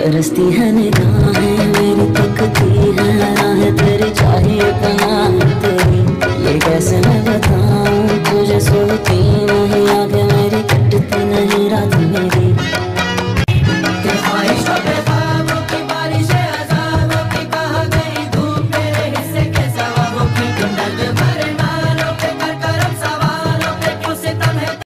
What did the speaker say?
तरसती है निगाहें मेरी, तकती है राहें तेरी, चाहिए पनाह तेरी। ये कैसे मैं बताऊं तुझे, सोती नहीं आगे मेरी, कटती नहीं रात मेरी।